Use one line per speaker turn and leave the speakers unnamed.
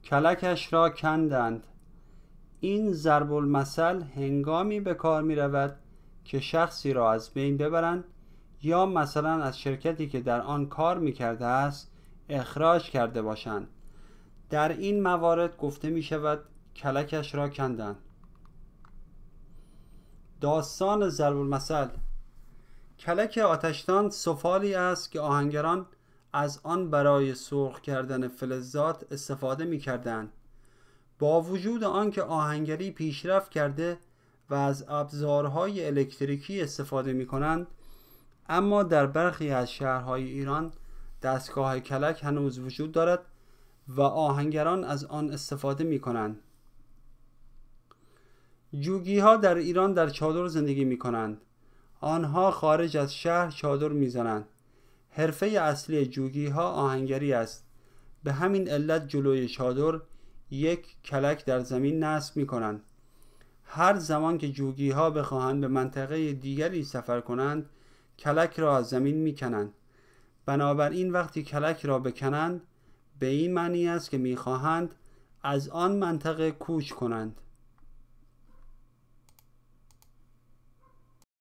کلکش را کندند. این ضرب المثل هنگامی به کار می رود که شخصی را از بین ببرند یا مثلا از شرکتی که در آن کار می کرده است اخراج کرده باشند. در این موارد گفته می شود کلکش را کندند. داستان ضرب المثل. کلک آتشدان سفالی است که آهنگران از آن برای سرخ کردن فلزات استفاده می کردند. با وجود آنکه آهنگری پیشرفت کرده و از ابزارهای الکتریکی استفاده می کنند، اما در برخی از شهرهای ایران دستگاه کلک هنوز وجود دارد و آهنگران از آن استفاده می کنند. جوگی ها در ایران در چادر زندگی می کنند. آنها خارج از شهر چادر می زنند. حرفه اصلی جوگی ها آهنگری است. به همین علت جلوی چادر یک کلک در زمین نصب می کنند. هر زمان که جوگی ها بخواهند به منطقه دیگری سفر کنند کلک را از زمین می کنند. بنابراین وقتی کلک را بکنند به این معنی است که می خواهند از آن منطقه کوچ کنند.